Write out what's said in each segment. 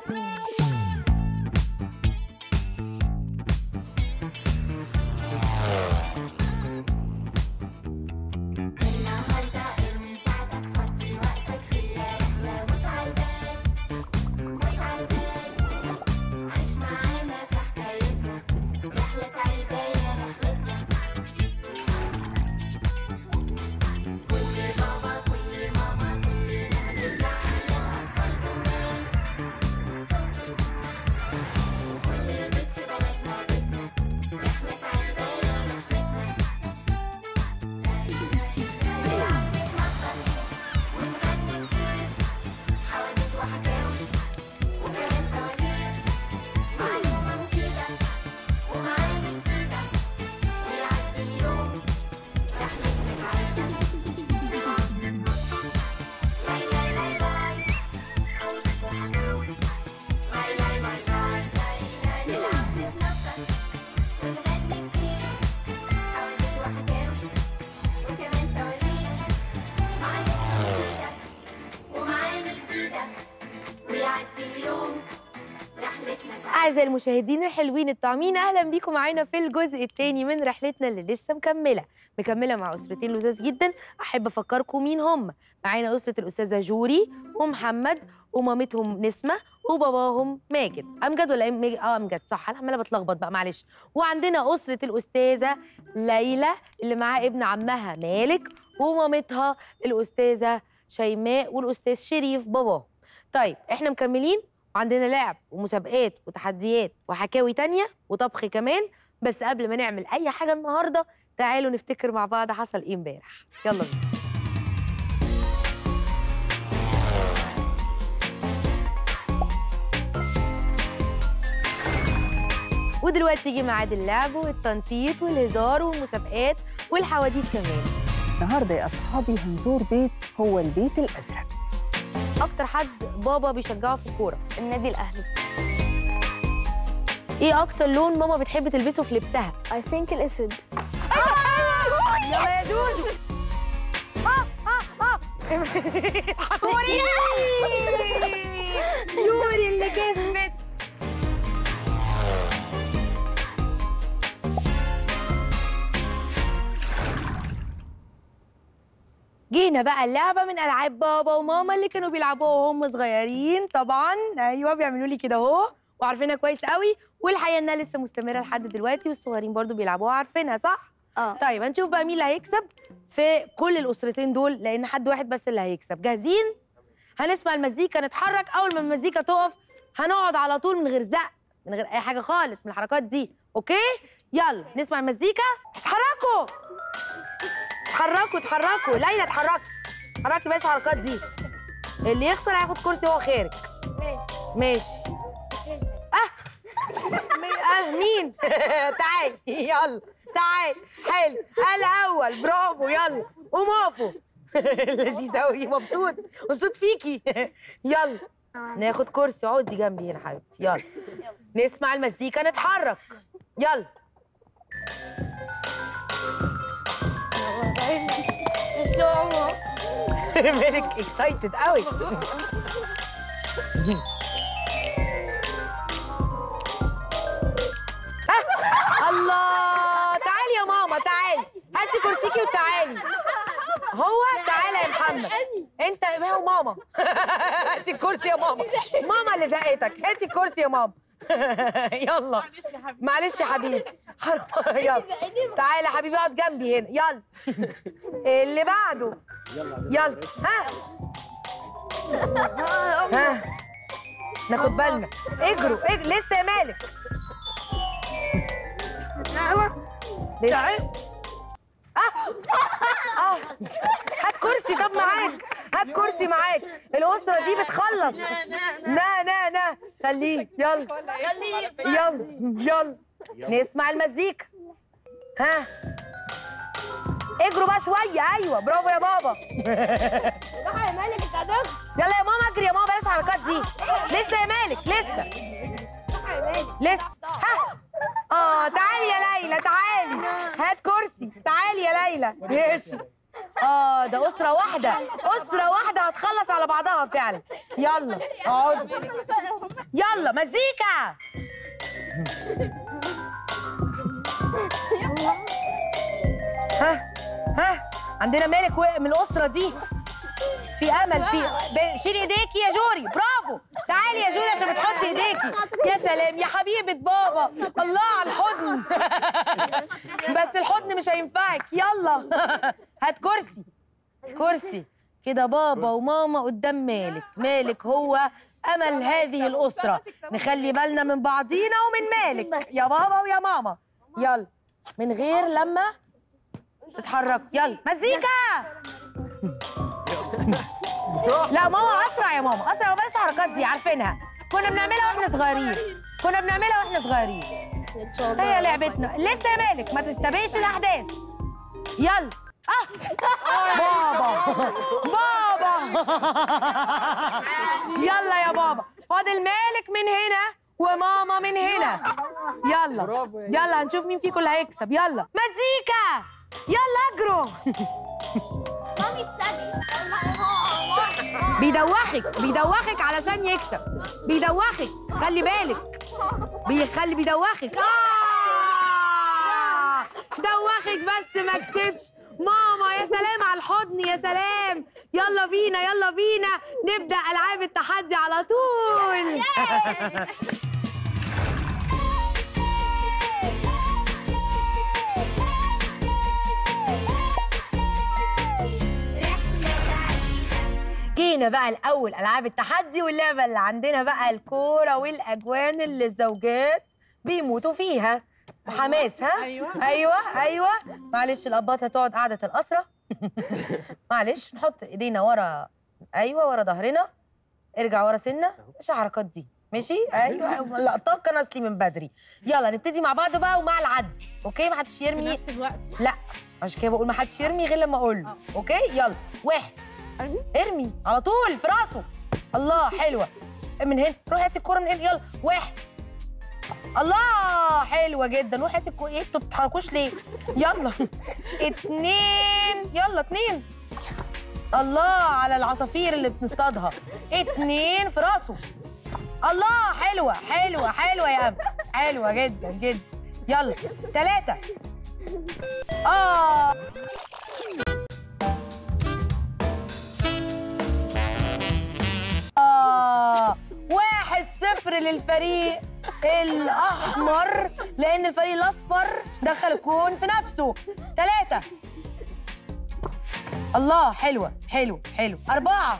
أعزائي المشاهدين الحلوين الطعمين، أهلا بيكم معانا في الجزء الثاني من رحلتنا اللي لسه مكملة مع أسرتين لذاذ جدا. أحب أفكركم مين هم. معانا أسرة الأستاذة جوري ومحمد ومامتهم نسمة وباباهم ماجد. أمجد ولا ماجد؟ أمجد صح، أنا عمالة بتلخبط بقى معلش. وعندنا أسرة الأستاذة ليلى اللي معاه ابن عمها مالك ومامتها الأستاذة شيماء والأستاذ شريف باباهم. طيب إحنا مكملين وعندنا لعب ومسابقات وتحديات وحكاوي تانية وطبخ كمان. بس قبل ما نعمل أي حاجة النهاردة تعالوا نفتكر مع بعض حصل إيه امبارح. يلا بينا. ودلوقتي يجي ميعاد اللعب والتنطيط والهزار والمسابقات والحواديت كمان. النهارده يا أصحابي هنزور بيت هو البيت الأزرق. أكتر حد بابا بيشجعه في الكورة؟ النادي الأهلي. إيه أكتر لون ماما بتحب تلبسه في لبسها؟ I think الأسود. يلا يا دودو. حوري يوري اللي كسبت. جينا بقى اللعبة من ألعاب بابا وماما اللي كانوا بيلعبوها وهم صغيرين طبعا. أيوه بيعملوا لي كده أهو وعارفينها كويس قوي، والحقيقة إنها لسه مستمرة لحد دلوقتي والصغيرين برضو بيلعبوها عارفينها صح؟ طيب هنشوف بقى مين اللي هيكسب في كل الأسرتين دول، لأن حد واحد بس اللي هيكسب. جاهزين؟ هنسمع المزيكا نتحرك. أول ما المزيكا تقف هنقعد على طول من غير زق من غير أي حاجة خالص من الحركات دي، أوكي؟ يلا نسمع المزيكا. اتحركوا اتحركوا. ليلى اتحركي بلاش الحركات دي. اللي يخسر هياخد كرسي وهو خارج. ماشي. مين؟ تعالي يلا تعالي. حلو الأول برافو. يلا قوموا اقفوا. لذيذ قوي. مبسوط فيكي. يلا ناخد كرسي. اقعدي جنبي هنا حبيبتي. يلا نسمع المزيكا نتحرك. يلا مالك اكسايتد قوي. الله. تعالي يا ماما تعالي. هاتي كرسيكي وتعالي. هو تعالى يا محمد. انت هو ماما. هاتي الكرسي يا ماما. ماما اللي زقتك. هاتي الكرسي يا ماما. يلا معلش يا حبيبي. يلا تعالى يا حبيبي اقعد جنبي هنا. يلا اللي بعده. يلا ها ناخد بالنا. اجروا لسه يا مالك. لسه. هات كرسي. طب معاك هات كرسي معاك. الأسرة دي بتخلص. نا خليه. يلا نسمع المزيكا. ها اجروا بقى شوية. ايوه برافو يا بابا. يا مالك انت هتخسر. يلا يا ماما اجري يا ماما بلاش الحركات دي. لسه يا مالك لسه. تعالي يا ليلى تعالي. هات كرسي. تعالي يا ليلى. ماشي. ده أسرة واحدة، أسرة واحدة هتخلص على بعضها فعلا. يلا اقعدي، يلا مزيكا. ها عندنا مالك من الأسرة دي، في امل، شيلي ايديكي يا جوري، برافو. تعالي يا جوري عشان بتحطي ايديكي. يا سلام يا حبيبه بابا، الله على الحضن. بس الحضن مش هينفعك. يلا هات كرسي كده. بابا وماما قدام مالك هو امل هذه الاسره. نخلي بالنا من بعضينا ومن مالك يا بابا ويا ماما. يلا من غير لما تتحرك. يلا مزيكا. لا ماما اسرع، يا ماما اسرع، وبلاش الحركات دي عارفينها، كنا بنعملها واحنا صغيرين. هي لعبتنا لسه يا مالك، ما تستبقش الاحداث. يلا بابا يلا يا بابا، فاضل مالك من هنا وماما من هنا. يلا هنشوف مين فيكم اللي هيكسب. يلا مزيكا، يلا اجروا. مامي تسابي. بيدوخك علشان يكسب، بيدوخك، خلي بالك، بيدوخك. دوخك بس ما كسبش. ماما يا سلام على الحضن، يا سلام. يلا بينا نبدأ ألعاب التحدي على طول. جينا بقى الأول ألعاب التحدي، واللعبة اللي عندنا بقى الكورة والأجوان اللي الزوجات بيموتوا فيها بحماس. ها؟ أيوه. معلش الأباط هتقعد قعدة الأسرة. معلش نحط إيدينا ورا، أيوه ورا ظهرنا، ارجع ورا سنة، مش الحركات دي، ماشي؟ أيوه اللقطات كان أصلي من بدري. يلا نبتدي مع بعض بقى ومع العد، أوكي؟ ما حدش يرمي في نفس الوقت. لا عشان كده بقول ما حدش يرمي غير لما أقول له، أوكي؟ يلا 1 ارمي على طول في راسه. الله حلوه. من هنا روحي هاتي الكوره من هنا. يلا 1 الله حلوه جدا. روحي هاتي الكوره. ايه انتوا ما بتتحركوش ليه؟ يلا 2 يلا 2 الله على العصافير اللي بنصطادها. 2 في راسه. الله حلوه يا أم، حلوه جدا. يلا 3 1-0 للفريق الأحمر، لأن الفريق الأصفر دخل الكون في نفسه. 3 الله حلوة 4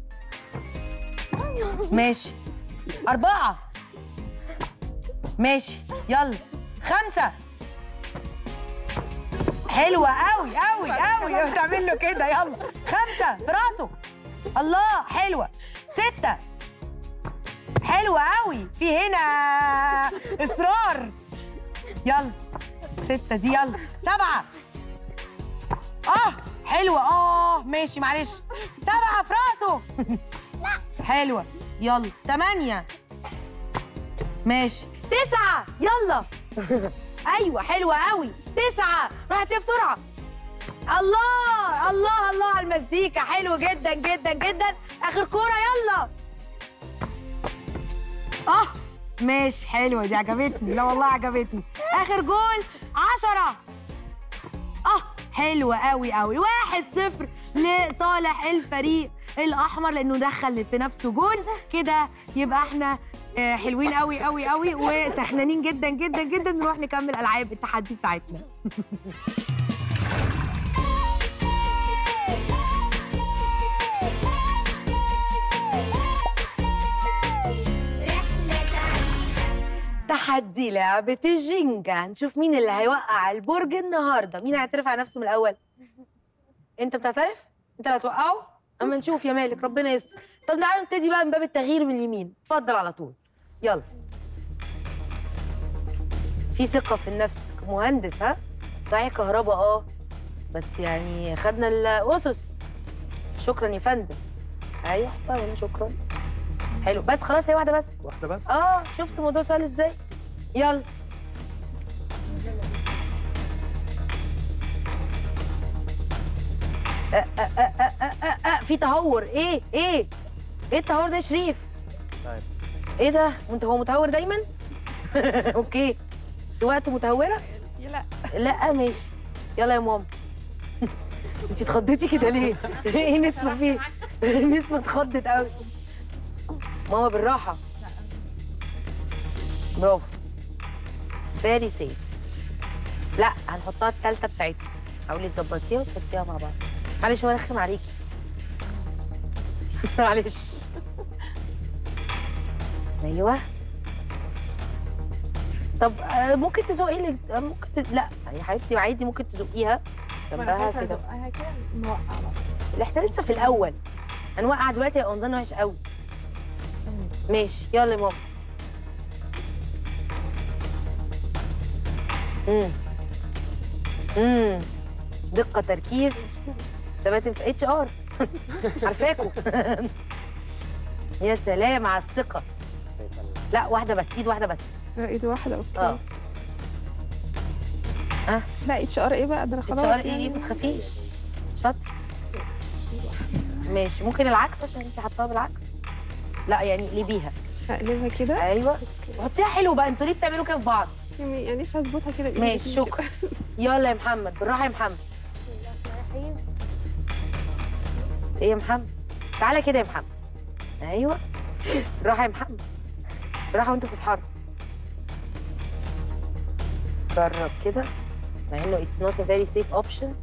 ماشي 4 ماشي. يلا 5 حلوة قوي بتعمل له كده. يلا 5 في راسه. الله حلوة. 6 حلوة قوي، في هنا إصرار. يلا 6 دي. يلا 7 حلوة. ماشي معلش. 7 في راسه. حلوة. يلا 8 ماشي. 9 يلا. أيوة حلوة قوي. 9 راحت بسرعة. الله على المزيكا، حلو جدا. آخر كورة يلا. ماشي حلوة دي، عجبتني. لا والله عجبتني. آخر جول 10. حلوة قوي 1-0 لصالح الفريق الأحمر، لأنه دخل في نفسه جول. كده يبقى احنا حلوين قوي وسخنانين جدا. نروح نكمل ألعاب التحدي بتاعتنا. تحدي لعبة الجينجا. هنشوف مين اللي هيوقع البرج النهارده. مين هيعترف على نفسه من الأول؟ أنت بتعترف؟ أنت اللي هتوقعه؟ أما نشوف يا مالك، ربنا يستر. طب تعالوا نبتدي بقى من باب التغيير من اليمين. اتفضل على طول. يلا. في ثقة في النفس، مهندس. ها؟ صحيح كهرباء بس يعني خدنا الأسس. شكرا يا فندم. أيوه طبعا شكرا. حلو. بس خلاص هي واحدة بس. شفت الموضوع سهل ازاي؟ يلا. في تهور. ايه التهور ده يا شريف؟ طيب ايه ده؟ وانت هو متهور دايما؟ اوكي سواقته متهوره؟ لا لا ماشي. يلا يا ماما. انت اتخضيتي كده ليه؟ ايه نسمة فيه؟ نسمة اتخضت قوي. ماما بالراحة. برافو. فيري سيف. لا هنحطها التالتة بتاعتها. حاولي تظبطيها وتحطيها مع بعض. معلش هو رخم عليكي. معلش. ايوه. طب ممكن تزقي اللي لا يا حبيبتي عادي ممكن تزقيها جنبها كده. كده نوقع بقى. لا احنا لسه في الاول. هنوقع دلوقتي هيبقى منظرنا وحش قوي. ماشي يلا يا ماما. دقة تركيز ثبات في اتش ار. عارفاكوا. يا سلام على الثقة. لا واحدة بس، ايد واحدة بس. ايد واحده اوكي. لا اتش ار ايه بقى ده؟ انا خلاص اتش ار ايه ما تخافيش. شاطر. ماشي ممكن العكس عشان انت حطاها بالعكس. لا يعني اقلبيها. هقلبها كده. ايوه حطيها حلو بقى. انتوا ليه بتعملوا كده في بعض؟ يعني ليش هظبطها كده؟ ماشي شكرا. يلا يا محمد بالراحه يا محمد. ايه يا محمد؟ تعالى كده يا محمد. ايوه بالراحه يا محمد. بالراحه وانت بتتحرك. جرب كده مع انه اتس نوت ا فيري سيف اوبشن.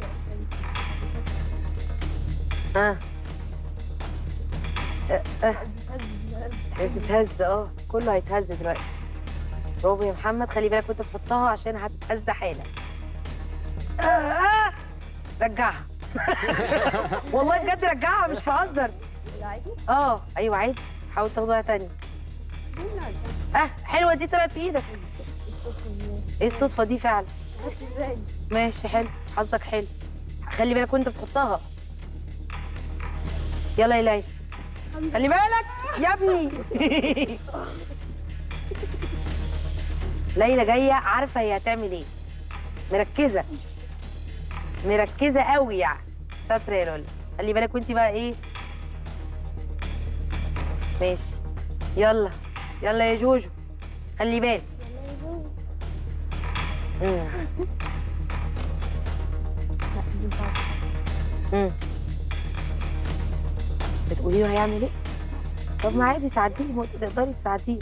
بتتهز. كله هيتهز دلوقتي. برافو يا محمد. خلي بالك وانت بتحطها عشان هتتهز حالا. رجعها. والله بجد رجعها مش بهزر. ايوه عادي. حاول تاخدها تاني. حلوه دي طلعت في ايدك. ايه الصدفه دي فعلا؟ ماشي حلو حظك حلو. خلي بالك وانت بتحطها. يلا يا ليلى. خلي بالك يا ابني. ليلى جايه عارفه هي هتعمل ايه. مركزه قوي يعني. شاطره يا لولا. خلي بالك وانت بقى ايه. ماشي يلا يا جوجو. خلي بالك. بتقولي له هيعمل ايه؟ طب ما عادي ساعديه. تقدري تساعديه.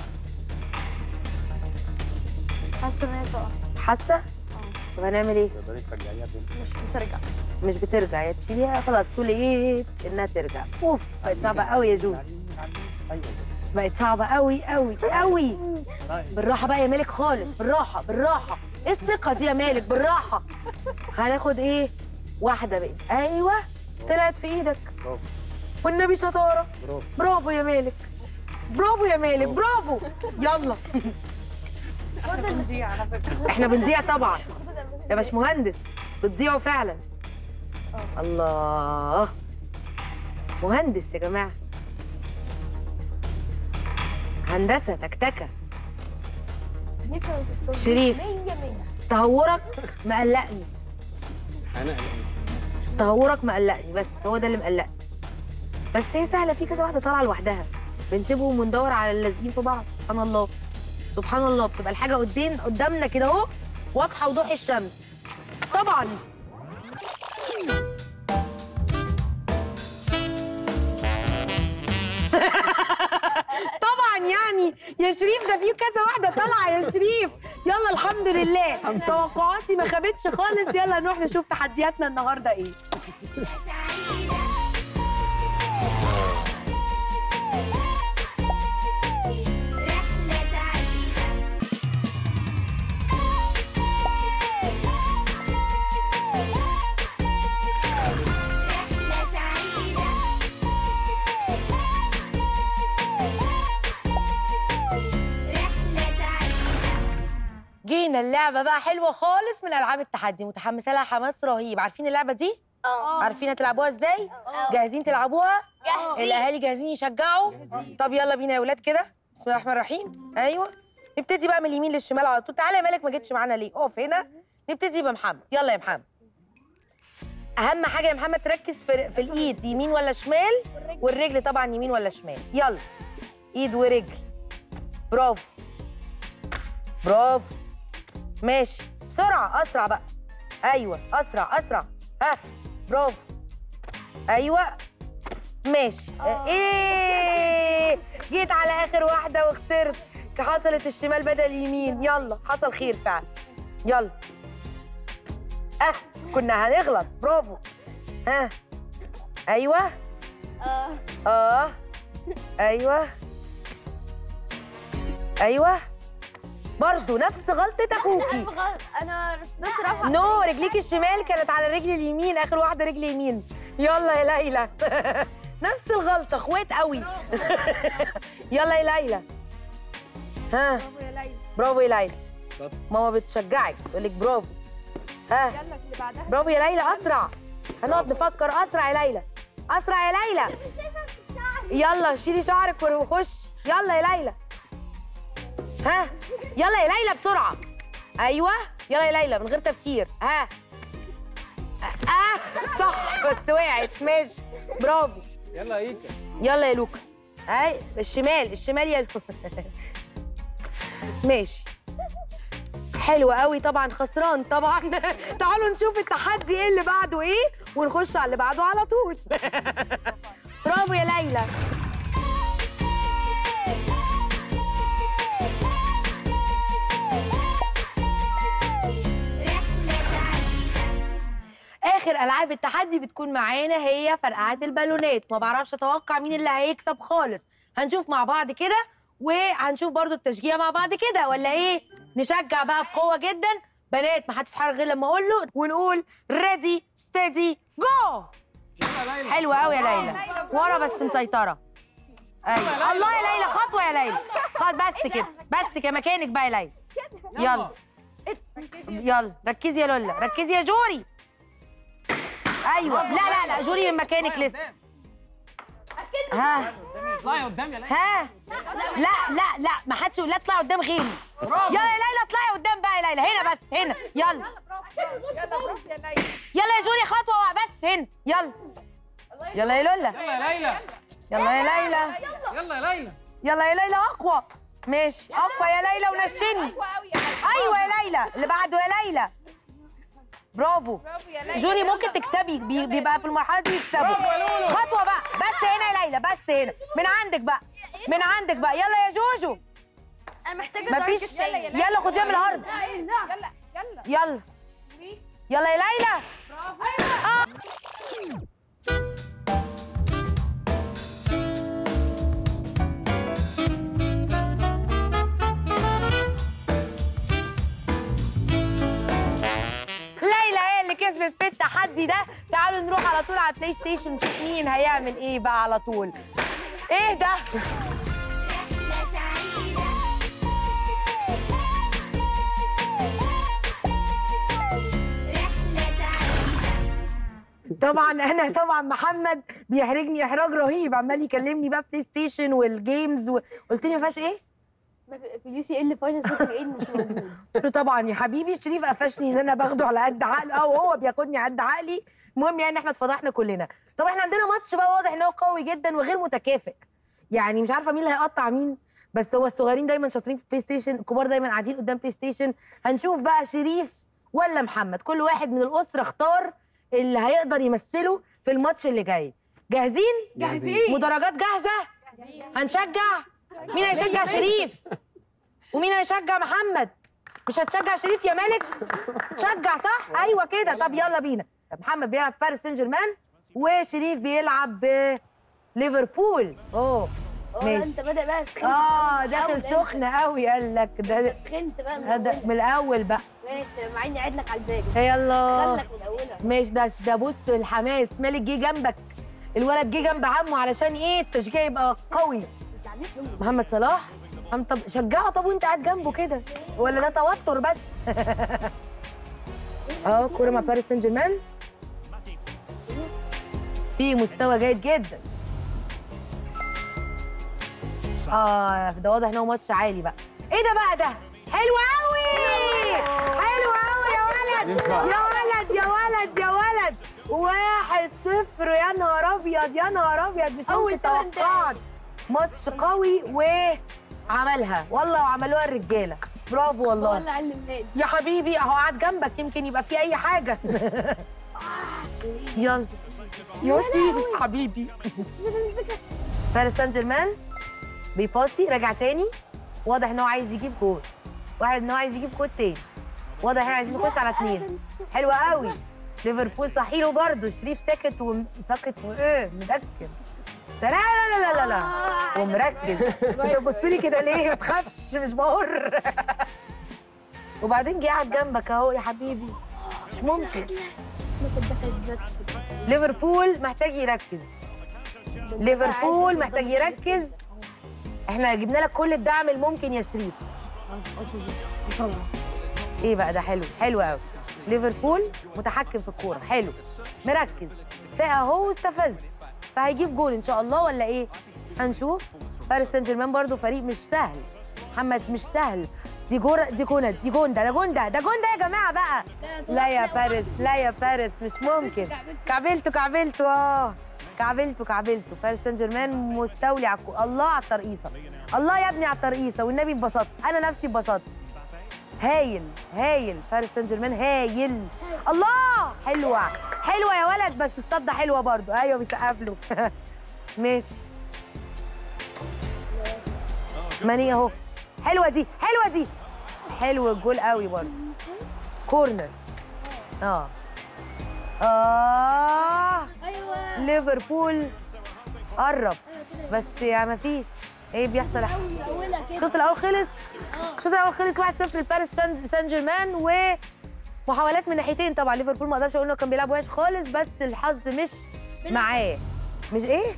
حاسه ان هي تقع. حاسه؟ طب هنعمل ايه؟ تقدري ترجعيها تاني؟ مش بترجع. يا تشيليها خلاص. تقول ايه انها ترجع. اوف بقت صعبه قوي يا جو. بقت صعبه قوي قوي قوي. بالراحه بقى يا مالك خالص. بالراحه. ايه الثقه دي يا مالك؟ بالراحه. هناخد ايه؟ واحده بقى. ايوه طلعت في ايدك. برافو. والنبي شطاره. برافو يا مالك. برافو. يلا. احنا بنضيع طبعا يا باشمهندس. بتضيعوا فعلا. الله مهندس يا جماعه. هندسه تكتكه. شريف تهورك مقلقني. تهورك مقلقني. بس هو ده اللي مقلقني. بس هي سهله. في كذا واحده طالعه لوحدها. بنسيبهم وندور على اللازقين في بعض. سبحان الله سبحان الله. بتبقى الحاجه قدامنا كده اهو واضحه وضوح الشمس. طبعا طبعا يعني يا شريف ده في كذا واحده طالعه يا شريف. يلا الحمد لله. توقعاتي ما خابتش خالص. يلا نروح نشوف تحدياتنا النهارده ايه. جينا اللعبة بقى حلوة خالص من ألعاب التحدي. متحمسة لها حماس رهيب. عارفين اللعبة دي؟ عارفين هتلعبوها ازاي؟ جاهزين تلعبوها؟ جاهزين. الأهالي جاهزين يشجعوا؟ طب يلا بينا يا ولاد كده. بسم الله الرحمن الرحيم. أيوه نبتدي بقى من اليمين للشمال على طول. تعالى يا مالك ما جيتش معانا ليه؟ اقف هنا. نبتدي بمحمد. يلا يا محمد. اهم حاجه يا محمد تركز في الايد، يمين ولا شمال، والرجل طبعا يمين ولا شمال. يلا ايد ورجل. برافو برافو. ماشي بسرعه، اسرع بقى. ايوه اسرع اسرع. ها برافو. ايوه ماشي. ايه جيت على اخر واحده وخسرت، حصلت الشمال بدل اليمين. يلا حصل خير فعلا. يلا كنا هنغلط. برافو. ايوه ايوه ايوه برضه نفس غلطة اخوكي. انا رفعت نو، رجليك الشمال كانت على الرجل اليمين، اخر واحده رجل يمين. يلا يا ليلى. نفس الغلطة، اخوات قوي. يلا يا ليلى. ها برافو يا ليلى. برافو يا ليلى. ماما بتشجعك تقول لك برافو. ها يلا اللي بعدها. برافو يا ليلى، اسرع. هنقعد نفكر. اسرع يا ليلى، اسرع يا ليلى. يلا شيلي شعرك وخش. يلا يا ليلى. ها يلا يا ليلى بسرعه. ايوه يلا يا ليلى من غير تفكير. ها صح بس وقعت. ماشي برافو. يلا يا ايكا. يلا يا لوكا. الشمال الشمال يا لوكا. ماشي حلو قوي. طبعا خسران طبعا. تعالوا نشوف التحدي ايه اللي بعده ايه ونخش على اللي بعده على طول. برافو يا ليلى. اخر العاب التحدي بتكون معانا هي فرقعات البالونات. ما بعرفش اتوقع مين اللي هيكسب خالص. هنشوف مع بعض كده، وهنشوف برضو التشجيع مع بعض كده، ولا ايه؟ نشجع بقى بقوه جدا. بنات ما حدش يتحرك غير لما اقول له، ونقول ريدي ستيدي جو. حلوه قوي يا ليلى. ورا بس مسيطره. ايوه الله يا ليلى. خطوه يا ليلى. بس كده بس كده. مكانك بقى يا ليلى. يلا يلا ركزي يا لولا. ركزي يا جوري. ايوه لا لا لا جوري من مكانك لسه. ها اطلعي قدام يا ليلى. ها لا لا لا ما حدش يقول لا اطلعي قدام غيري. يلا يا ليلى اطلعي قدام بقى يا ليلى. هنا بس هنا. يلا يلا يا جوري خطوه بس هنا. يلا يلا يا لولا. يلا يا ليلى. يلا يا ليلى. يلا يا ليلى. يلا يا ليلى اقوى. ماشي اقوى يا ليلى ونشني. ايوه يا ليلى. اللي بعده يا ليلى. برافو جوري. ممكن تكسبي، بيبقى في المرحله دي يكسبوا. خطوه بقى بس هنا يا ليلى. بس هنا من عندك بقى. من عندك بقى. يلا يا جوجو. انا محتاجه مفيش. يلا خديها من الارض. يلا يلا يلا يا ليلى. كسبت في التحدي ده. تعالوا نروح على طول على البلاي ستيشن نشوف مين هيعمل ايه بقى على طول. ايه ده؟ طبعا محمد بيحرجني احراج رهيب، عمال يكلمني بقى بلاي ستيشن والجيمز قلت لي ما فيهاش ايه؟ في يو سي ال فاينل شوتنج ايد مش موجود. قلت له طبعا يا حبيبي شريف قفشني ان انا باخده على قد عقلي او هو بياخدني على قد عقلي. المهم يعني احنا اتفضحنا كلنا. طب احنا عندنا ماتش بقى واضح ان هو قوي جدا وغير متكافئ. يعني مش عارفه مين اللي هيقطع مين، بس هو الصغيرين دايما شاطرين في البلاي ستيشن، الكبار دايما قاعدين قدام بلاي ستيشن. هنشوف بقى شريف ولا محمد، كل واحد من الاسره اختار اللي هيقدر يمثله في الماتش اللي جاي. جاهزين؟ جاهزين. مدرجات جاهزه؟ هنشجع؟ مين هيشجع شريف؟ ومين هيشجع محمد؟ مش هتشجع شريف يا مالك؟ تشجع صح؟ ايوه كده. طب يلا بينا. محمد بيلعب باريس سان جيرمان وشريف بيلعب ليفربول. ماشي. انت بادئ بقى سخنت. داخل سخن قوي. قال لك ده سخنت بقى من الاول بقى. ماشي مع اني قاعد لك على الباقي. يلا خلك من اولها. ماشي. ده بص الحماس. مالك جه جنبك، الولد جه جنب عمه علشان ايه؟ التشجيع يبقى قوي. محمد صلاح. طب شجعه. طب وانت قاعد جنبه كده ولا ده توتر بس؟ كوره مع باريس سان جيرمان في مستوى جيد جدا. ده واضح ان هو ماتش عالي بقى. ايه ده بقى؟ ده حلو قوي. حلو قوي يا ولد يا ولد يا ولد يا ولد. 1-0. يا نهار ابيض يا نهار ابيض، مش أول ممكن 8 توقعت ماتش قوي وعملها والله، وعملوها الرجاله. برافو والله والله علمني. يا حبيبي، اهو قاعد جنبك يمكن يبقى في اي حاجه. يلا يوتي حبيبي. باريس سان جيرمان بيباصي، راجع تاني، واضح ان هو عايز يجيب جول، واحد ان هو عايز يجيب جول تاني، واضح احنا عايزين نخش على 2. حلوه قوي. ليفربول صحيله برضه، شريف ساكت وساكت وايه مدكن. لا لا لا لا لا ومركز. انت بتبص لي كده ليه؟ ما تخافش مش بقر. وبعدين جه قاعد جنبك اهو يا حبيبي، مش ممكن. ليفربول محتاج يركز، ليفربول محتاج يركز. احنا جبنا لك كل الدعم الممكن يا شريف. ايه بقى ده؟ حلو حلو قوي. ليفربول متحكم في الكوره، حلو مركز، فيها هو استفز، فهيجيب جول ان شاء الله ولا ايه؟ هنشوف. باريس سان جيرمان برضو فريق مش سهل، محمد مش سهل. دي جوندا دي جوندا ده جوندا ده جوندا يا جماعه بقى. لا يا باريس، لا يا باريس، مش ممكن. كعبلته كعبلته. باريس سان جيرمان مستولي على الله على الترقيصه، الله يا ابني على الترقيصه، والنبي اتبسطت، انا نفسي اتبسطت. هايل هايل، باريس سان جيرمان هايل. الله حلوه يا ولد، بس الصده حلوه برضو. ايوه بيسقف له. ماشي ماني اهو، حلوه دي حلو الجول قوي برضو. كورنر. ايوه ليفربول قرب بس يا ما فيش. ايه بيحصل؟ اولها كده. الشوط الاول خلص 1-0 لباريس سان جيرمان، ومحاولات من ناحيتين طبعا. ليفربول ما اقدرش اقول انه كان بيلعب وحش خالص، بس الحظ مش معاه. مش ايه؟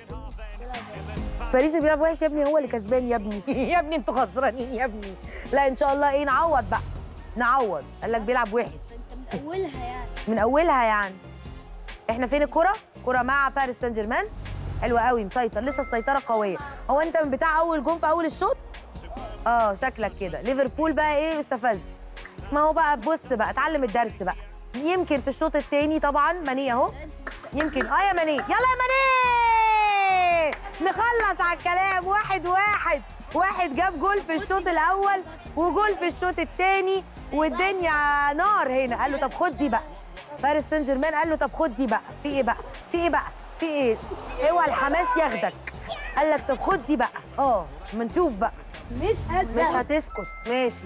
باريس اللي بيلعب وحش يا ابني، هو اللي كسبان يا ابني. يا ابني انتوا خسرانين يا ابني. لا ان شاء الله ايه، نعوض بقى، نعوض. قال لك بيلعب وحش من اولها يعني. احنا فين الكرة؟ كرة مع باريس سان جيرمان، حلوة قوي، مسيطر، لسه السيطرة قوية. هو انت من بتاع اول جون في اول الشوط؟ شكلك كده. ليفربول بقى ايه، استفز. ما هو بقى بص بقى، اتعلم الدرس بقى. يمكن في الشوط الثاني طبعا ماني اهو، يمكن يا ماني، يلا يا ماني نخلص على الكلام. 1-1 جاب جول في الشوط الاول وجول في الشوط الثاني، والدنيا نار هنا. قال له طب خد دي بقى، باريس سان جيرمان قال له طب خد دي بقى. في ايه بقى؟ اوعى الحماس ياخدك. قال لك طب خد دي بقى. ما نشوف بقى. مش هتسكت. ماشي.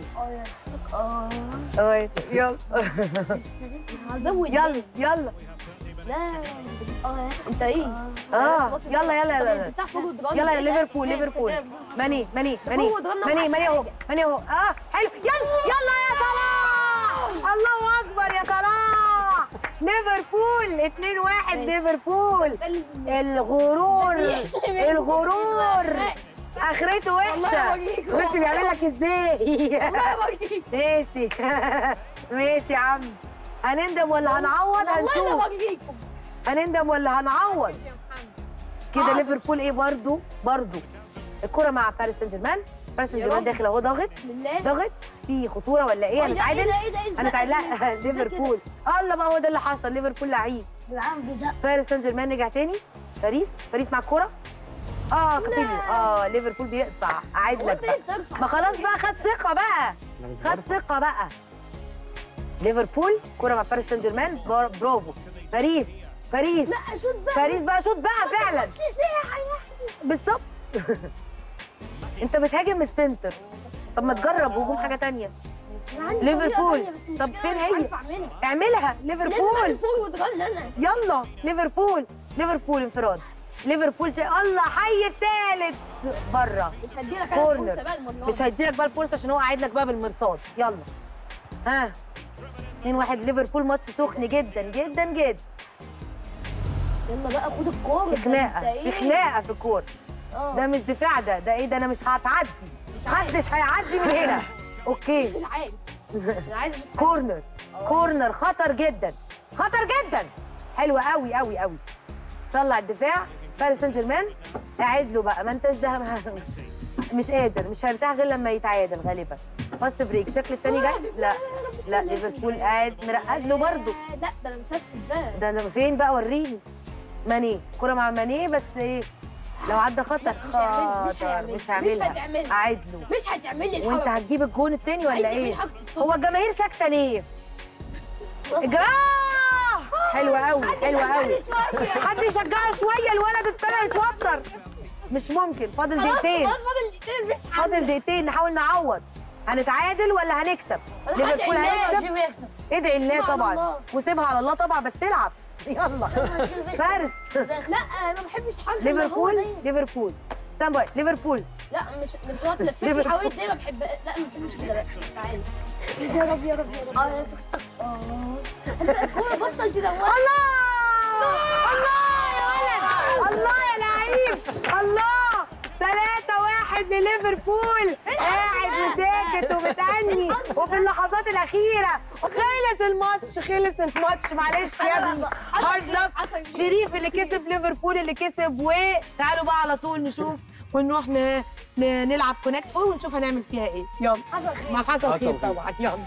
يلا هزود. يلا لا انت ايه؟ يلا يا ليفربول ماني اهو. حلو. يلا يا صلاح، الله اكبر يا صلاح. ليفربول 2-1 ليفربول. الغرور اخرته وحشه. بص بيعمل لك ازاي. ماشي يا عم. هنندم ولا هنعوض؟ هنشوف. هنندم ولا هنعوض كده. ليفربول ايه برضو الكرة مع باريس سان جيرمان. باريس سان جيرمان داخل اهو، ضاغط في خطوره ولا ايه؟ هنتعادل. لا ليفربول. الله بقى، هو ده اللي حصل. ليفربول لعيب. باريس سان جيرمان رجع تاني. باريس مع الكرة. كابيلو. ليفربول بيقطع. قاعد لك بقى. ما خلاص بقى، خد ثقة بقى. ليفربول كرة مع باريس سان جيرمان. برافو. باريس. لا شوط بقى. شوط بقى فعلا. بالظبط. انت بتهاجم السنتر، طب ما تجرب هجوم حاجة تانية. ليفربول. طب فين هي؟ اعملها. ليفربول. يلا ليفربول انفراد. ليفربول الله، حي الثالث بره. مش هيديلك بقى الفرصة عشان هو قاعد لك بقى بالمرصاد. يلا 2-1 ليفربول. ماتش سخن جدا جدا جدا. يلا بقى خد الكورة. في خناقة في الكورة. ده مش دفاع، ده ايه ده؟ انا مش هتعدي، محدش هيعدي من هنا. اوكي مش عارف. انا عايز كورنر خطر جدا. حلوة قوي. طلع الدفاع. باريس سان جيرمان قاعد له بقى، ما انتش ده مش قادر، مش هيرتاح غير لما يتعادل غالبا. فاست بريك. شكل التاني جاي. لا ليفربول قاعد مرقد له برضه. لا ده انا مش هسكت بقى. ده انا فين بقى؟ وريني. ماني كرة مع ماني، بس ايه لو عدى خطر مش هعملها. قاعد له. مش هتعمل لي وانت هتجيب الجون التاني ولا ايه؟ هو الجماهير ساكته ليه؟ حلوه قوي حلوه قوي. حد يشجعه شويه، الولد ابتدى يتوتر. مش ممكن. فاضل دقيقتين. فاضل دقيقتين نحاول نعوض. هنتعادل ولا هنكسب؟ ليفربول هيكسب. ادعي الله طبعا وسيبها على الله طبعا، بس العب يلا. فارس. لا انا ما بحبش حاجه. ليفربول ستاند باي. ليفربول. لا مش وقت لفيت حاولت دايما بحب. لا ما بحبش كده بقى. تعالى يا رب يا رب يا رب. الكوره بطل تدور. الله يا ولد، الله يا لعيب، الله. 3-1 لليفربول. قاعد وساكت ومتأني، وفي اللحظات الأخيرة خلص الماتش. معلش يا ابني، هارد لك. شريف اللي كسب، ليفربول اللي كسب. وتعالوا بقى على طول نشوف ونروح نلعب كونكت 4 ونشوف هنعمل فيها ايه. يلا. ما حصل خير طبعا. يلا.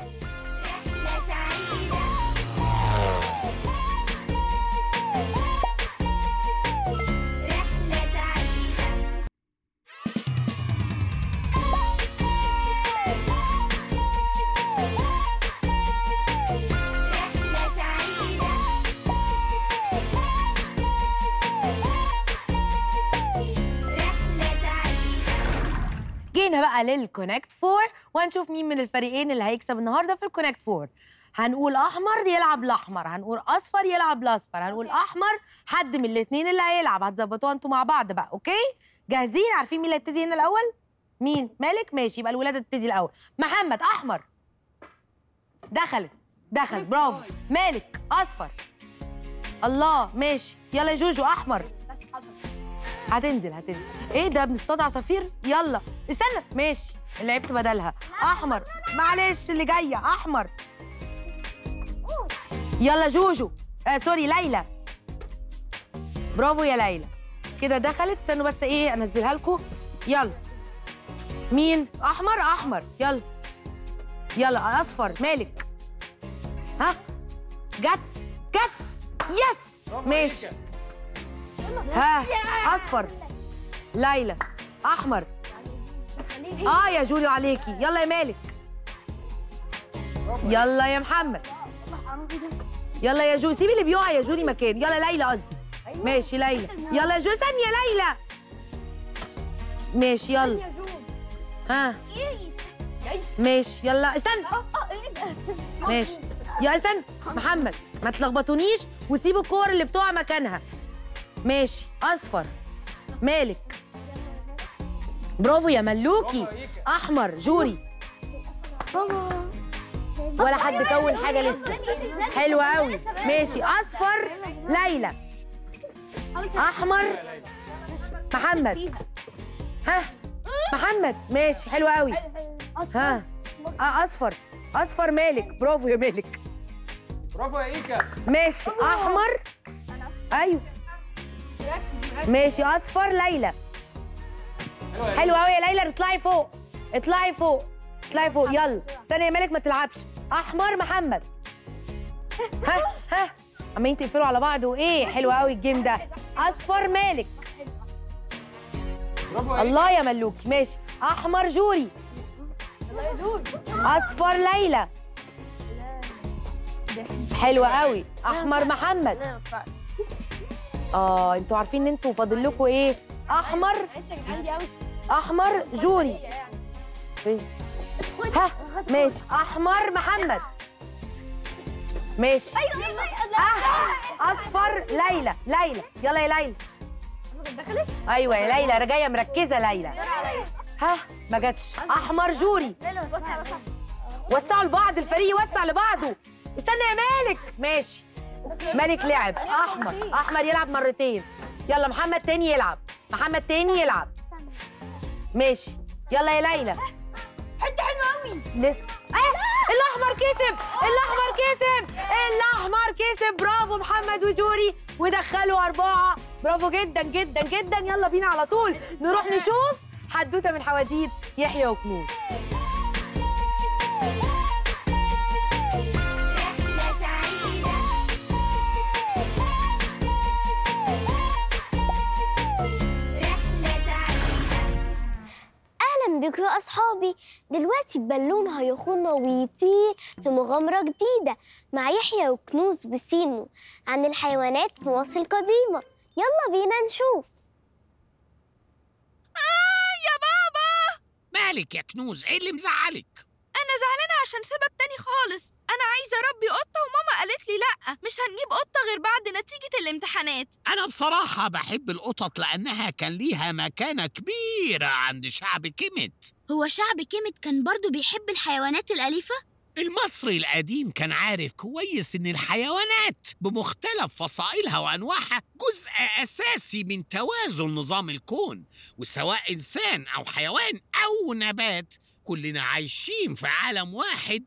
جينا بقى للكونكت 4 وهنشوف مين من الفريقين اللي هيكسب النهارده في الكونكت 4. هنقول احمر يلعب الاحمر، هنقول اصفر يلعب الاصفر، هنقول احمر حد من الاثنين اللي هيلعب. هتظبطوها انتوا مع بعض بقى. اوكي جاهزين؟ عارفين مين اللي هيبتدي هنا الاول؟ مين؟ مالك؟ ماشي، يبقى الولاد تبتدي الاول. محمد احمر. دخل برافو. مالك اصفر. الله ماشي. يلا يا جوجو احمر. هتنزل. ايه ده؟ بنصطاد عصافير؟ يلا استنى. ماشي لعبت بدلها. احمر معلش اللي جايه احمر. يلا جوجو. سوري ليلى. برافو يا ليلى. كده دخلت. استنوا بس ايه انزلها لكم. يلا مين؟ احمر. يلا اصفر. مالك. ها جت يس ماشي. ها اصفر. ليلى احمر. يا جولي عليكي. يلا يا مالك. يلا يا محمد. يلا يا جو. سيبي اللي بيقع يا جولي مكان. يلا ليلى قصدي. ماشي ليلى. يلا يا جو. ثانيه ليلى. ماشي يلا. ها ماشي يلا استنى. ماشي يا استنى محمد، ما تلخبطونيش وسيبوا الكور اللي بتقع مكانها. ماشي اصفر. مالك. برافو يا ملوكي. احمر جوري. ولا حد كون حاجه لسه. حلوه قوي. ماشي اصفر ليلى. احمر محمد. ها محمد. ماشي حلوه قوي. ها اصفر مالك. برافو يا مالك. برافو يا ايكا. ماشي احمر. ايوه ماشي اصفر ليلى. حلوه قوي يا ليلى. اطلعي فوق. يلا استنى يا مالك ما تلعبش. احمر محمد. ها عمالين تقفلوا على بعض وايه. حلو قوي الجيم ده. اصفر مالك. الله يا ملوكي. ماشي احمر جوري. اصفر ليلى. حلو قوي. احمر محمد. انتوا عارفين ان انتوا فاضل لكم ايه؟ احمر جوري. ها ماشي احمر محمد. ماشي اصفر ليلى. يلا يا ليلى. ايوه يا ليلى جايه مركزه ليلى. ها ما جاتش. احمر جوري. وسعوا لبعض، الفريق يوسع لبعضه. استنى يا مالك. ماشي مالك لعب. احمر يلعب مرتين. يلا محمد تاني يلعب. ماشي يلا يا ليلى. حته حلوه قوي لسه. الاحمر كسب. برافو محمد وجوري ودخلوا 4. برافو جدا. يلا بينا على طول نروح نشوف حدوته من حواديت يحيى وكنوز. بيكم يا أصحابي. دلوقتي البالون هيخوضنا ويطير في مغامرة جديدة مع يحيى وكنوز وسينو عن الحيوانات في مصر القديمة. يلا بينا نشوف. يا بابا! مالك يا كنوز؟ ايه اللي مزعلك؟ أنا زعلانة عشان سبب تاني خالص. أنا عايزة أربي قطة وماما قالت لي لأ، مش هنجيب قطة غير بعد نتيجة الامتحانات. أنا بصراحة بحب القطط لأنها كان ليها مكانة كبيرة عند شعب كيميت. هو شعب كيميت كان برضو بيحب الحيوانات الأليفة؟ المصري القديم كان عارف كويس إن الحيوانات بمختلف فصائلها وأنواعها جزء أساسي من توازن نظام الكون، وسواء إنسان أو حيوان أو نبات كلنا عايشين في عالم واحد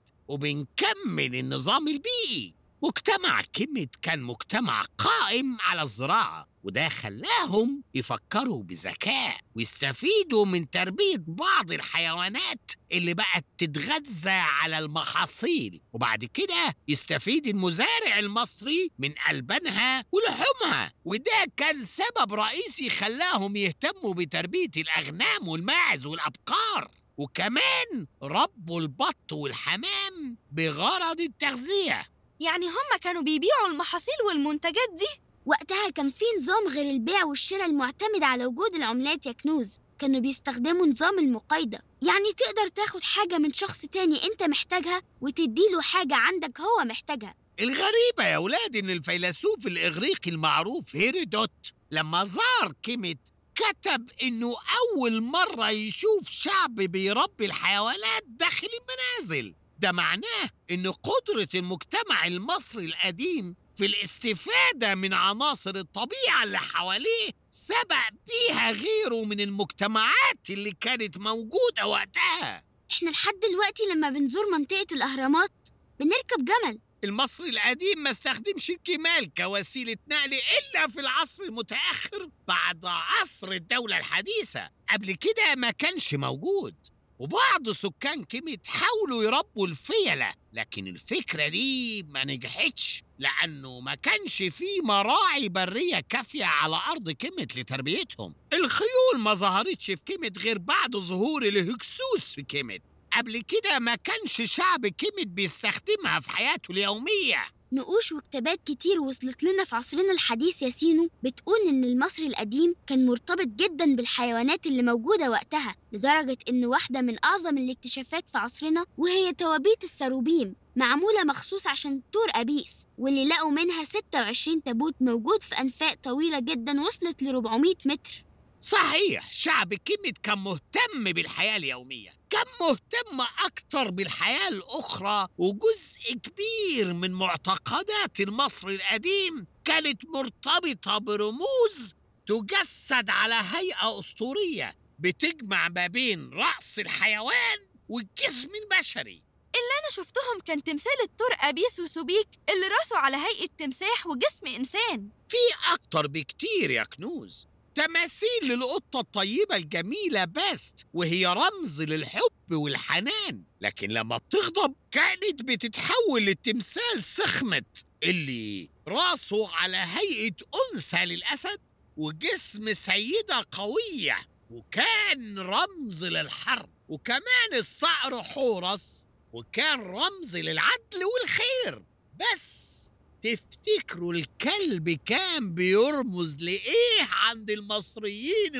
وبنكمل النظام البيئي. مجتمع كيميت كان مجتمع قائم على الزراعة، وده خلاهم يفكروا بذكاء ويستفيدوا من تربية بعض الحيوانات اللي بقت تتغذى على المحاصيل، وبعد كده يستفيد المزارع المصري من ألبانها ولحومها. وده كان سبب رئيسي خلاهم يهتموا بتربية الأغنام والماعز والأبقار، وكمان ربوا البط والحمام بغرض التغذية. يعني هم كانوا بيبيعوا المحاصيل والمنتجات دي؟ وقتها كان في نظام غير البيع والشراء المعتمد على وجود العملات يا كنوز. كانوا بيستخدموا نظام المقايضة، يعني تقدر تاخد حاجة من شخص تاني انت محتاجها وتديله حاجة عندك هو محتاجها. الغريبة يا ولاد إن الفيلسوف الإغريقي المعروف هيرودوت لما زار كيميت كتب إنه أول مرة يشوف شعب بيربي الحيوانات داخل المنازل. ده معناه إن قدرة المجتمع المصري القديم في الاستفادة من عناصر الطبيعة اللي حواليه سبق بيها غيره من المجتمعات اللي كانت موجودة وقتها. احنا لحد دلوقتي لما بنزور منطقة الأهرامات بنركب جمل. المصري القديم ما استخدمش الجمال كوسيلة نقل إلا في العصر المتأخر بعد عصر الدولة الحديثة. قبل كده ما كانش موجود، وبعض سكان كيميت حاولوا يربوا الفيلة، لكن الفكرة دي ما نجحتش لأنه ما كانش فيه مراعي برية كافية على أرض كيميت لتربيتهم. الخيول ما ظهرتش في كيميت غير بعد ظهور الهكسوس في كيميت. قبل كده ما كانش شعب كيميت بيستخدمها في حياته اليومية. نقوش وكتابات كتير وصلت لنا في عصرنا الحديث يا سينو بتقول إن المصري القديم كان مرتبط جداً بالحيوانات اللي موجودة وقتها، لدرجة إن واحدة من أعظم الاكتشافات في عصرنا وهي توابيت السروبيم، معمولة مخصوص عشان تور أبيس، واللي لقوا منها 26 تابوت موجود في أنفاق طويلة جداً وصلت ل 400 متر. صحيح، شعب كيميت كان مهتم بالحياة اليومية، كان مهتم أكتر بالحياة الأخرى، وجزء كبير من معتقدات المصري القديم كانت مرتبطة برموز تجسد على هيئة أسطورية بتجمع ما بين رأس الحيوان والجسم البشري. اللي أنا شفتهم كان تمثال التور أبيس وسوبيك اللي راسه على هيئة تمساح وجسم إنسان. في أكتر بكتير يا كنوز، تماثيل للقطة الطيبة الجميلة باست، وهي رمز للحب والحنان، لكن لما بتغضب كانت بتتحول للتمثال سخمت اللي راسه على هيئة أنثى للأسد وجسم سيدة قوية، وكان رمز للحرب. وكمان الصقر حورس وكان رمز للعدل والخير. بس تفتكروا الكلب كان بيرمز لإيه عند المصريين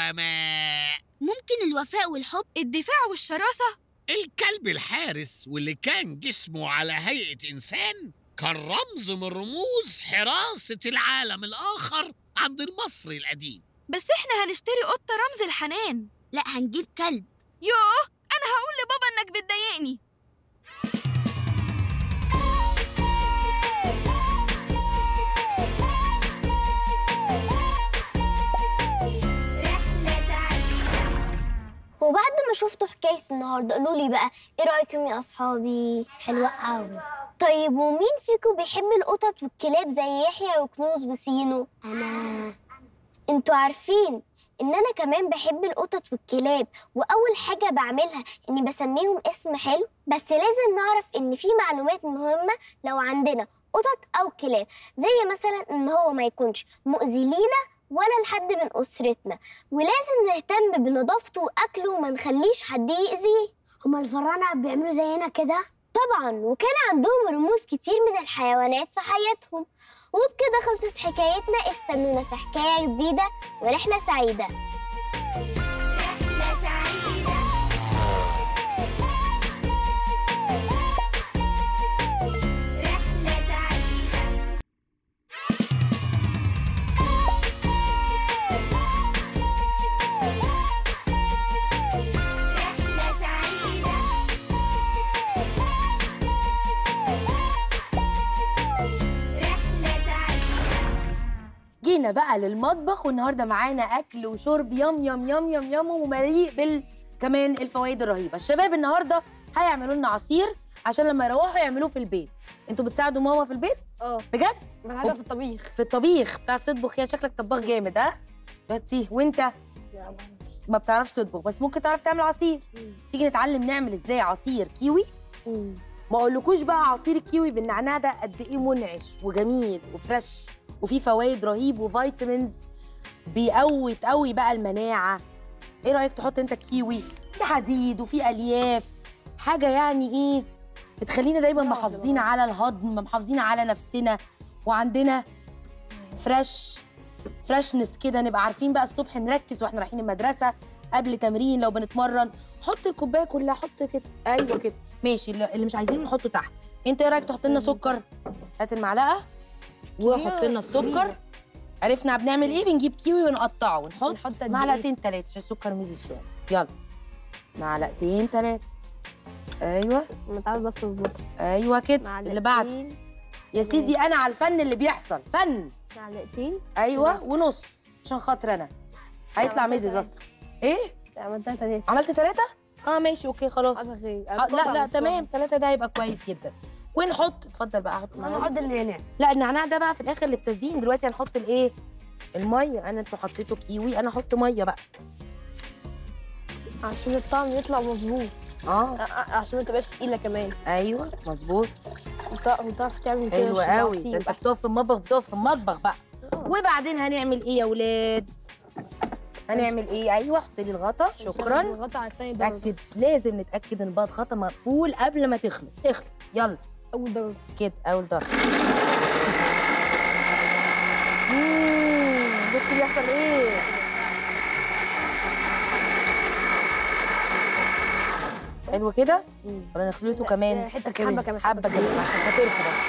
القدماء؟ ممكن الوفاء والحب، الدفاع والشراسة. الكلب الحارس واللي كان جسمه على هيئة إنسان كان رمز من رموز حراسة العالم الآخر عند المصري القديم. بس إحنا هنشتري قطة رمز الحنان. لا هنجيب كلب. يوه، أنا هقول لبابا إنك بتضايقني. وبعد ما شفتوا حكاية النهاردة قولوا لي بقى ايه رأيكم يا أصحابي؟ حلوة قوي. طيب ومين فيكم بيحب القطط والكلاب زي يحيى وكنوز وسينو؟ أنا انتوا عارفين إن أنا كمان بحب القطط والكلاب، وأول حاجة بعملها إني بسميهم اسم حلو. بس لازم نعرف إن في معلومات مهمة لو عندنا قطط أو كلاب، زي مثلا إن هو ما يكونش مؤذي لينا ولا لحد من أسرتنا، ولازم نهتم بنظافته وأكله وما نخليش حد يأذيه. هما الفراعنة بيعملوا زينا كده؟ طبعا، وكان عندهم رموز كتير من الحيوانات في حياتهم. وبكده خلصت حكايتنا. استنونا في حكاية جديدة ورحلة سعيدة. رحلة سعيدة. رحلة سعيدة. رحلة سعيدة. جينا بقى للمطبخ، والنهارده معانا اكل وشرب يم يم يم يم يم ومليء كمان الفوائد الرهيبه. الشباب النهارده هيعملوا لنا عصير عشان لما يروحوا يعملوه في البيت. انتوا بتساعدوا ماما في البيت؟ بجد؟ بنعملها في الطبيخ. في الطبيخ بتعرف تطبخ؟ يا شكلك طباخ جامد. ها بتي وانت ما بتعرفش تطبخ بس ممكن تعرف تعمل عصير. تيجي نتعلم نعمل ازاي عصير كيوي. ما اقولكوش بقى عصير الكيوي بالنعناع ده قد ايه منعش وجميل وفريش وفيه فوائد رهيب وفيتامينز تقوي بقى المناعه. ايه رايك تحط انت كيوي؟ في حديد وفي الياف، حاجه يعني ايه بتخلينا دايما محافظين على الهضم، محافظين على نفسنا، وعندنا فريشنس كده. نبقى عارفين بقى الصبح نركز واحنا رايحين المدرسه، قبل تمرين لو بنتمرن. حط الكوبايه كلها، حط كده، ايوه كده ماشي. اللي مش عايزينه نحطه تحت. انت ايه رايك تحط لنا سكر؟ هات المعلقه وحط لنا السكر. عرفنا بنعمل ايه؟ بنجيب كيوي ونقطعه ونحط معلقتين 3 عشان السكر ميزز شويه. يلا معلقتين 3. ايوه متعود بس اظبطها. ايوه كده. اللي بعده يا سيدي انا على الفن اللي بيحصل فن. معلقتين. ايوه ونص عشان خاطر انا هيطلع ميزز اصلا. ايه؟ عملتها 3. عملت 3؟ ماشي اوكي خلاص. لا تمام 3 ده هيبقى كويس جدا. ونحط، اتفضل بقى حط. هنحط النعناع. لا النعناع ده بقى في الاخر للتزيين. دلوقتي هنحط الايه؟ الميه. انتوا حطيتوا كيوي، انا احط ميه بقى عشان الطعم يطلع مظبوط. عشان ما تبقاش تقيله كمان. ايوه مظبوط. وتعرف تعمل كده. حلو قوي. ده انت بتقف في المطبخ بقى. وبعدين هنعمل ايه يا ولاد؟ هنعمل ايه؟ ايوه حط لي الغطا. شكرا. الغطا على الثاني درجه. لازم نتاكد ان بقى الغطا مقفول قبل ما تخلط. يلا اول درجه كده. اول درجه. بصي بيحصل ايه. حلو كده. ولا نخلطه كمان حته حبه كمان عشان خاطركم بس.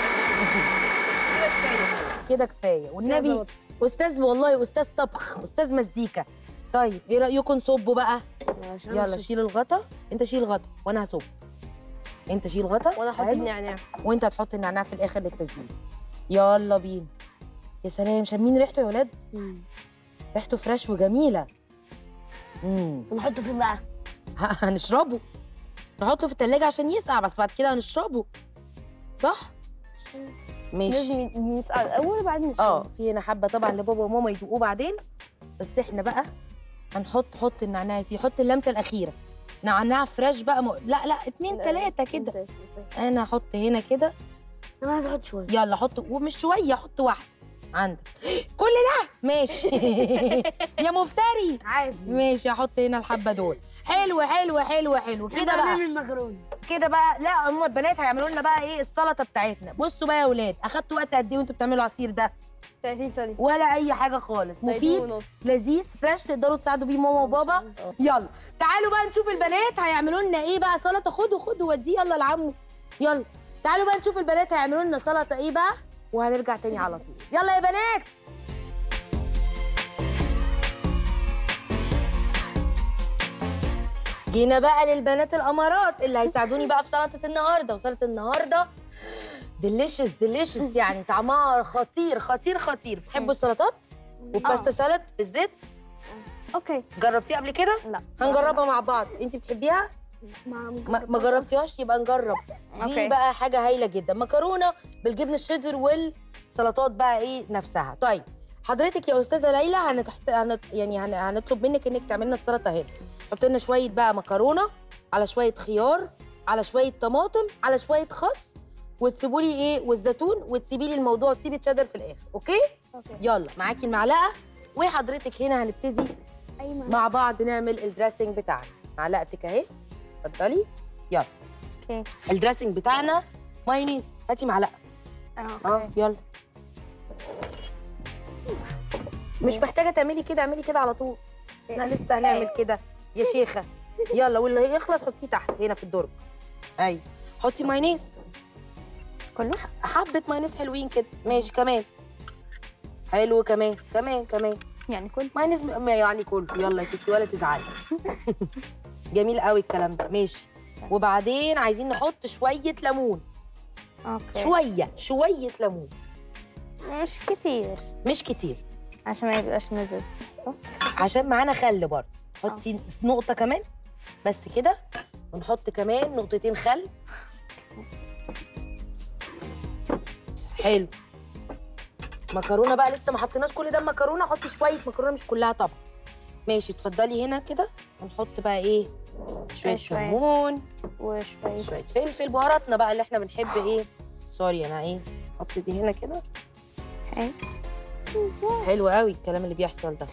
كده كفايه. والنبي استاذ، والله استاذ طبخ، استاذ مزيكا. طيب ايه رايكم نصبه بقى؟ يلا شيل الغطا. انت شيل الغطا وانا هصب. انت شيل الغطا وانا احط النعناع، وانت هتحط النعناع في الاخر للتزيين. يلا بينا. يا سلام، شامين ريحته يا ولاد؟ ريحته فريش وجميله. ونحطه فين بقى؟ هنشربه. نحطه في التلاجة عشان يسقع، بس بعد كده هنشربه. صح؟ ماشي. لازم نسقع الاول وبعدين نشربه. في هنا حبه طبعا لبابا وماما يدوقوه بعدين، بس احنا بقى حط النعناع يا سيدي. حط اللمسه الاخيره. نعناع فريش بقى لا 2 3 كده. انا هحط هنا كده. انا عايزه احط شويه. يلا حط، ومش شويه، حط واحده عندك. كل ده ماشي. يا مفتري. عادي ماشي. هحط هنا الحبه دول. حلو حلو حلو حلو كده بقى. هنعمل مكرونه كده بقى. لا هم البنات هيعملوا لنا بقى ايه؟ السلطه بتاعتنا. بصوا بقى يا اولاد، اخدتوا وقت قد ايه وانتوا بتعملوا العصير ده؟ 30 ثانيه ولا اي حاجه خالص. مفيد لذيذ فريش، تقدروا تساعدوا بيه ماما وبابا. يلا تعالوا بقى نشوف البنات هيعملوا لنا ايه بقى. سلطه. خدوا وديه يلا لعمو. يلا تعالوا بقى نشوف البنات هيعملوا لنا سلطه ايه بقى، وهنرجع تاني على طول. يلا يا بنات. جينا بقى للبنات الامارات اللي هيساعدوني بقى في سلطه النهارده. وسلطه النهارده ديليشس يعني طعمها خطير خطير خطير. بتحبوا السلطات؟ والباستا سالاد بالزيت؟ اوكي. جربتيها قبل كده؟ لا. هنجربها مع بعض. انت بتحبيها؟ ما جربتيهاش؟ يبقى نجرب. دي بقى حاجه هايله جدا. مكرونه بالجبن الشيدر والسلطات بقى ايه نفسها. طيب حضرتك يا استاذه ليلى هنطلب منك انك تعملي لنا السلطه هنا. حط لنا شويه بقى مكرونه على شويه خيار على شويه طماطم على شويه خس، وتسيبوا لي ايه والزيتون، وتسيبي لي الموضوع تسيبي تشيدر في الاخر. اوكي؟ يلا معاكي المعلقه، وحضرتك هنا هنبتدي مع بعض نعمل الدريسنج بتاعنا. معلقتك اهي، اتفضلي. يلا. اوكي. الدريسنج بتاعنا مايونيز. هاتي معلقه. يلا. مش محتاجه تعملي كده، اعملي كده على طول. احنا لسه هنعمل كده يا شيخه. يلا، واللي يخلص حطيه تحت هنا في الدرج. ايوه، حطي مايونيز كله، حبه مايونيز حلوين كده. ماشي، كمان حلو، كمان يعني كله مايونيز يعني كله. يلا يا ستي ولا تزعلي. جميل قوي الكلام ده. ماشي. وبعدين عايزين نحط شويه ليمون. اوكي. شويه ليمون، مش كتير عشان ما يبقاش نزل، صح؟ عشان معانا خل برضه. حطي نقطه كمان بس كده، ونحط كمان نقطتين خل. حلو. مكرونه بقى لسه ما حطيناش كل ده مكرونه. حطي شويه مكرونه، مش كلها طبعا. ماشي، اتفضلي هنا كده. ونحط بقى ايه؟ شويه كمون وشويه فلفل، بهاراتنا بقى اللي احنا بنحب. ايه سوري، انا ايه حط دي هنا كده. حلو قوي الكلام اللي بيحصل ده.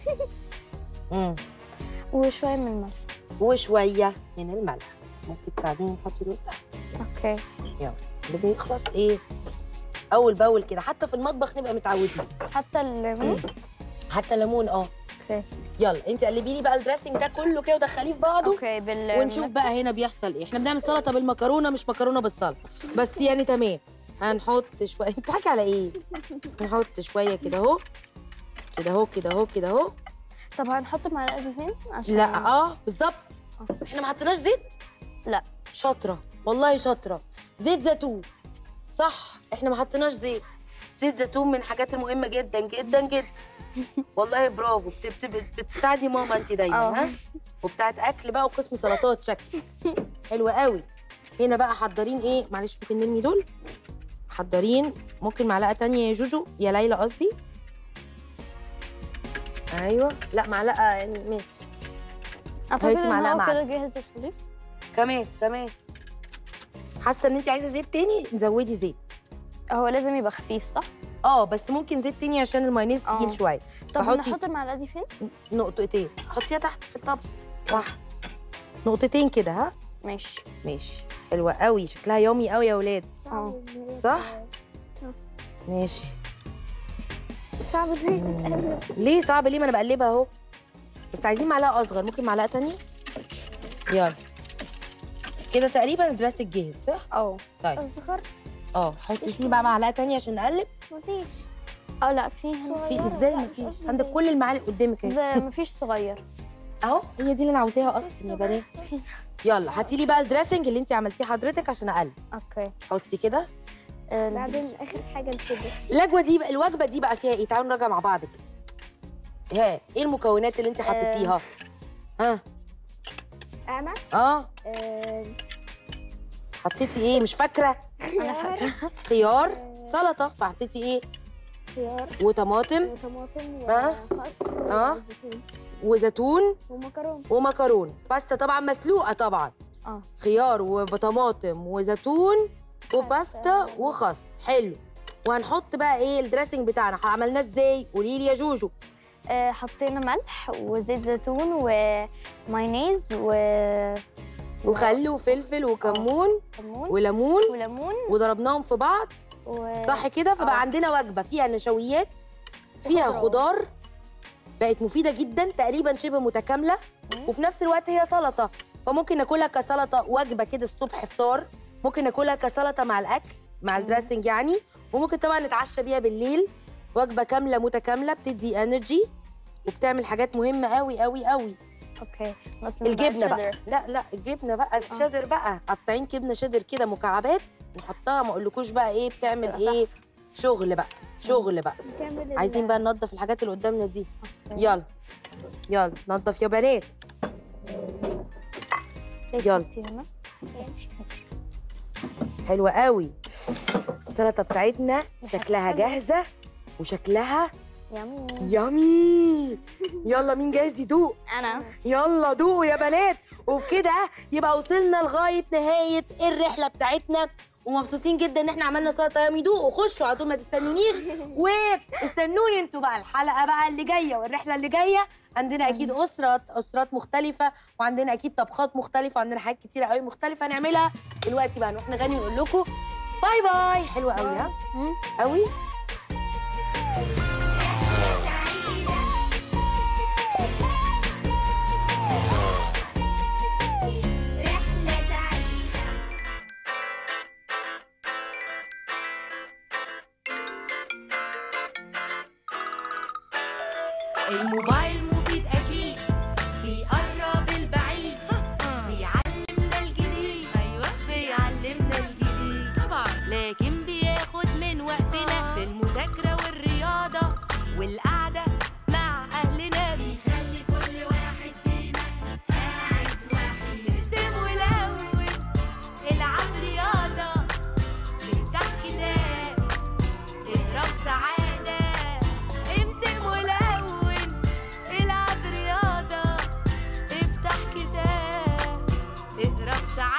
وشويه من الملح. ممكن تساعديني نحط دول تحت. اوكي. يلا، اللي بيخلص ايه اول باول كده. حتى في المطبخ نبقى متعودين. حتى الليمون. اوكي. يلا انت قلبي لي بقى الدريسنج ده كله كده ودخليه في بعضه. اوكي. ونشوف بقى هنا بيحصل ايه. احنا بنعمل سلطه بالمكرونه مش مكرونه بالسلطه، بس يعني تمام. هنحط شويه. بتضحكي على ايه؟ نحط شويه كده اهو، كده اهو. طب هنحط معلقه دي فين؟ عشان لا بالظبط. احنا ما حطيناش زيت. لا. شاطره والله، شاطره. زيت زيتون، صح. احنا ما حطيناش زيت زيتون من الحاجات المهمه جدا جدا جدا. والله برافو. بتساعدي ماما انت دايما. ها، وبتاعت اكل بقى وقسم سلطات شكل. حلوه قوي. هنا بقى حضرين ايه؟ معلش ممكن نرمي دول. حضرين ممكن معلقه تانية يا جوجو، يا ليلى قصدي. ايوه، لا معلقه يعني. ماشي، هاتي معلقه كده جاهز الخليط. كمان حاسه ان انت عايزه زيت تاني، نزودي زيت. هو لازم يبقى خفيف، صح؟ بس ممكن زيت تاني عشان المايونيز تقيل شويه. طب نحط المعلقه دي فين؟ نقطتين. حطيها تحت في الطبق. تحت نقطتين كده. ها، ماشي. حلوه قوي، شكلها يامي قوي يا ولاد. صح. ماشي. صعب ازاي تتقلب؟ ليه صعب؟ ليه؟ ما انا بقلبها اهو. بس عايزين معلقه اصغر. ممكن معلقه تانية. يلا كده تقريبا الدريسنج جاهز، صح؟ طيب اصغر. حطي فيه بقى معلقه تانية عشان نقلب. مفيش. لا في ازاي مفيش؟ عندك كل المعالق قدامك اهي. مفيش صغير اهو. هي دي اللي انا عاوزاها اصلا يا بنات. يلا هاتي لي بقى الدريسنج اللي انت عملتيه حضرتك عشان اقلب. اوكي. حطي كده. بعدين اخر حاجه نشد. الوجبه دي بقى فيها ايه؟ تعالوا نراجع مع بعض كده. ايه المكونات اللي انت حطيتيها؟ انا حطيتي ايه؟ مش فاكره. انا فاكره. خيار، سلطه، فحطيتي ايه؟ خيار وطماطم وخس وزيتون ومكرونه باستا طبعا مسلوقه طبعا. خيار وطماطم وزيتون وباستا وخس. حلو. وهنحط بقى ايه الدريسنج بتاعنا؟ عملناه ازاي؟ قولي لي يا جوجو. حطينا ملح وزيت زيتون ومايونيز وخل وفلفل وكمون وليمون وضربناهم في بعض. صح كده؟ فبقى عندنا وجبه فيها نشويات، فيها خضار، بقت مفيده جدا، تقريبا شبه متكامله، وفي نفس الوقت هي سلطه. فممكن ناكلها كسلطه وجبه كده الصبح فطار، ممكن ناكلها كسلطه مع الاكل مع الدريسنج يعني، وممكن طبعا نتعشى بيها بالليل. وجبه كامله متكامله، بتدي انرجي وبتعمل حاجات مهمه قوي قوي قوي. اوكي. الجبنه بقى، لا الجبنه بقى الشيدر بقى، قطعين جبنه شيدر كده مكعبات نحطها. ما اقولكوش بقى ايه بتعمل ايه. شغل بقى. عايزين بقى ننضف الحاجات اللي قدامنا دي. يلا ننضف يا بنات. يلا. حلوه قوي السلطه بتاعتنا، شكلها جاهزه وشكلها يامي. يلا مين جاهز يدوق؟ انا يلا دوقوا يا بنات. وبكده يبقى وصلنا لغايه نهايه الرحله بتاعتنا، ومبسوطين جدا ان احنا عملنا سلطه يامي. دوقوا، خشوا على طول، ما تستنونيش. واستنوني انتوا بقى الحلقه بقى اللي جايه والرحله اللي جايه. عندنا اكيد اسرات مختلفه، وعندنا اكيد طبخات مختلفه، وعندنا حاجات كتيره قوي مختلفه هنعملها دلوقتي بقى. نروح نغني ونقول لكم باي باي. حلوه قوي ها قوي. الموبايل مفيد أكيد، بيقرب البعيد، بيعلمنا الجديد. أيوة بيعلمنا الجديد طبعا، لكن بياخد من وقتنا في المذاكرة والرياضة والقعدة مع أهلنا. بيخلي كل واحد فينا قاعد واحد، يرسم ويلون، العب رياضة، نفتح كتاب، اقرا بسعادة، امسك ولون، العب رياضة، افتح كتاب، اقرا بسعادة.